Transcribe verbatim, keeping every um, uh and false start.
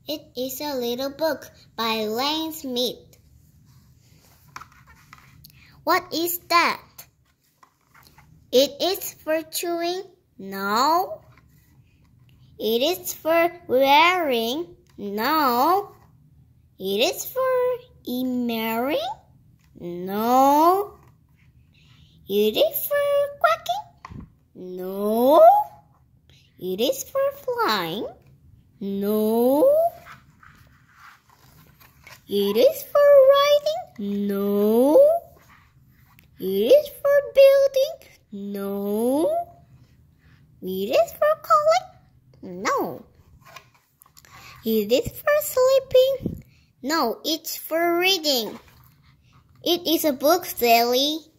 It is a little book by Lane Smith. What is that? It is for chewing? No. It is for wearing? No. It is for emerring? No. It is for quacking? No. It is for flying? No. It is for riding? No. It is for building? No. It is for calling? No. It is for sleeping? No, it's for reading. It is a book, Sally.